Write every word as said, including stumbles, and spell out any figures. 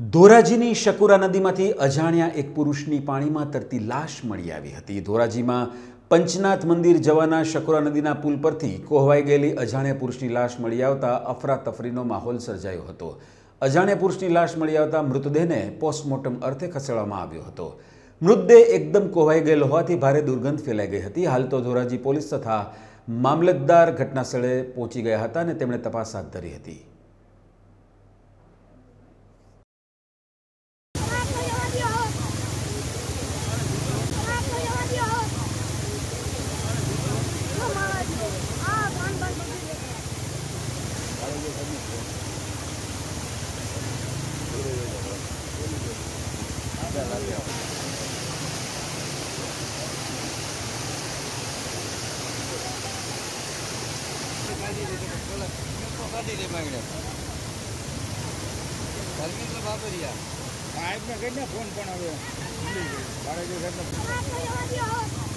ધોરાજીની શકુરા નદીમાંથી અજાણ્યા એક પુરુષની પાણીમાં તરતી લાશ મળી આવી હતી। ધોરાજીમાં પંચનાથ મંદિર જવાના શકુરા નદીના પુલ પરથી કોહવાઈ ગયેલી અજાણ્યા પુરુષની લાશ મળી આવતા અફરાતફરીનો માહોલ સર્જાયો હતો। અજાણ્યા પુરુષની લાશ મળી આવતા મૃતદેહને પોસ્ટમોર્ટમ અર્થે ખસેડવામાં આવ્યો હતો। મૃતદેહ એકદમ કોહવાઈ ગયેલો હોવાથી ભારે દુર્ગંધ ફેલાઈ ગઈ હતી। હાલ તો ધોરાજી પોલીસ તથા મામલતદાર ઘટનાસ્થળે પહોંચી ગયા હતા અને તેમણે તપાસ હાથ ધરી હતી। फोन पण